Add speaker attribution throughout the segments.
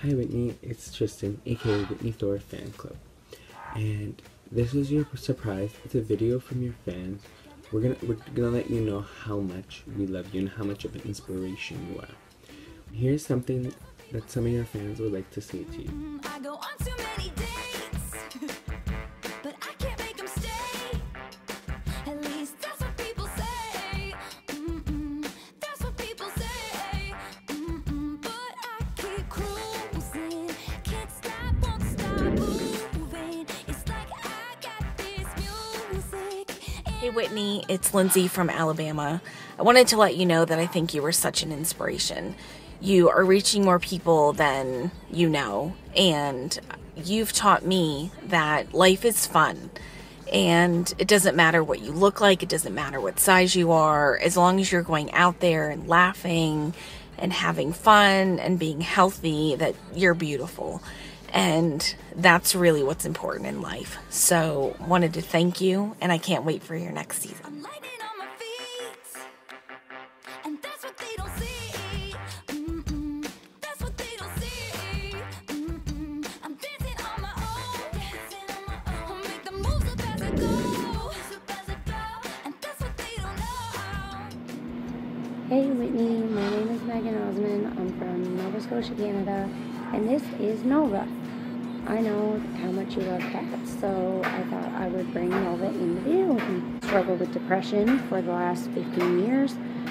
Speaker 1: Hi Whitney, it's Tristan, aka Whitney Thor Fan Club. And this is your surprise. It's a video from your fans. We're gonna let you know how much we love you and how much of an inspiration you are. Here's something that some of your fans would like to say to you.
Speaker 2: I go on too many dates, but I can't make them stay. At least that's what people say. That's what people say. But I keep cruising, can't stop, won't stop moving. It's like I got this music.
Speaker 3: Hey Whitney, it's Lindsay from Alabama. I wanted to let you know that I think you were such an inspiration. You are reaching more people than you know, and you've taught me that life is fun. And it doesn't matter what you look like, it doesn't matter what size you are, as long as you're going out there and laughing and having fun and being healthy, that you're beautiful. And that's really what's important in life. So, wanted to thank you, and I can't wait for your next season.
Speaker 2: I'm lightning on my feet, and that's what they don't see. That's what they don't see. I'm dancing on my own. I'll make the moves up as I go, and that's what they don't know.
Speaker 4: Hey Whitney, my name is Megan Osmond. I'm from Nova Scotia, Canada, and this is Nova. I know how much you love cats, so I thought I would bring Nova in the video. I struggled with depression for the last 15 years.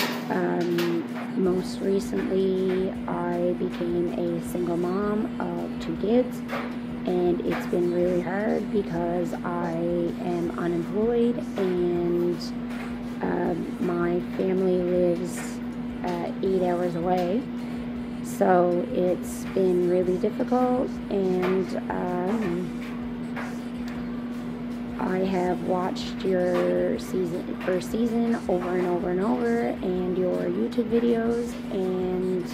Speaker 4: Most recently, I became a single mom of 2 kids, and it's been really hard because I am unemployed and my family lives 8 hours away. So it's been really difficult, and I have watched your first season over and over and over, and your YouTube videos, and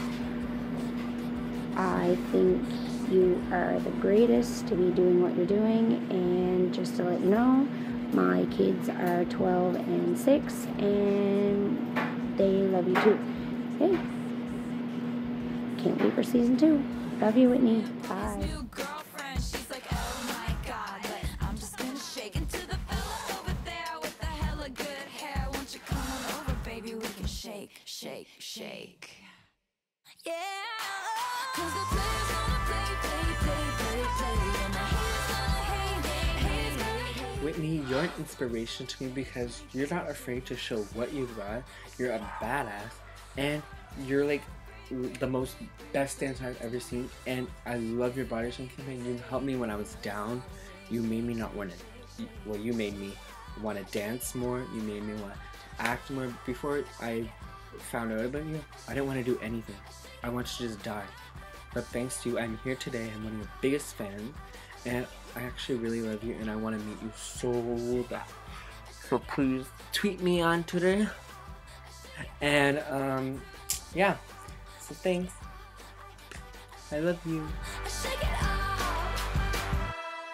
Speaker 4: I think you are the greatest to be doing what you're doing. And just to let you know, my kids are 12 and 6, and they love you too. Hey. Can't wait for season 2. Love you, Whitney. Bye.
Speaker 2: New girlfriend, she's like, oh my god, but I'm just gonna shake into the fella over there with the hella good hair. Won't you come on over, baby? We can shake, shake, shake. Yeah, 'cause the players gonna play, and the haters gonna hate.
Speaker 1: Whitney, you're an inspiration to me because you're not afraid to show what you got. You're a badass, and you're like the most best dancer I've ever seen, and I love your body shame campaign. You helped me when I was down. You made me not want to, well, you made me want to dance more. You made me want to act more. Before I found out about you, I didn't want to do anything. I wanted to just die. But thanks to you, I'm here today. I'm one of your biggest fans, and I actually really love you, and I want to meet you so bad. So please tweet me on Twitter, and yeah. So thanks. I love you.
Speaker 2: Shake it off.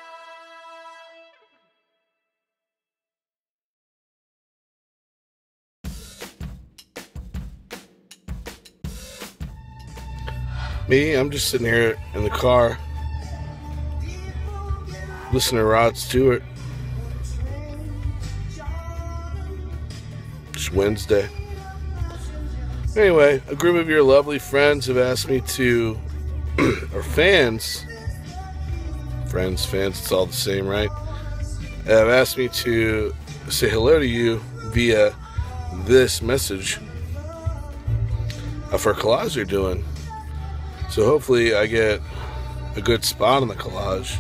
Speaker 5: Me, I'm just sitting here in the car listening to Rod Stewart. It's Wednesday. Anyway, a group of your lovely friends have asked me to, or fans, it's all the same, right? Have asked me to say hello to you via this message for a collage they're doing. So hopefully I get a good spot on the collage.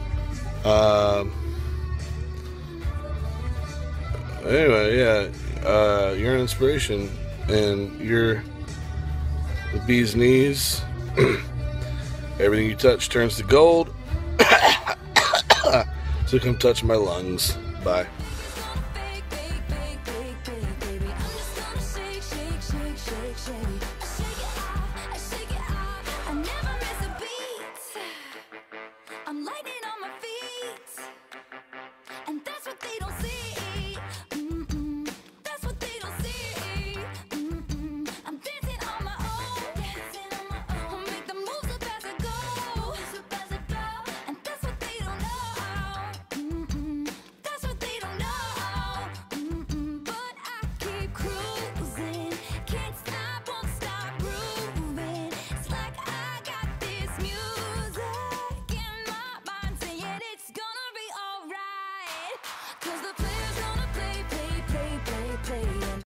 Speaker 5: Anyway, yeah, you're an inspiration. And you're the bee's knees. Everything you touch turns to gold. So come touch my lungs. Bye.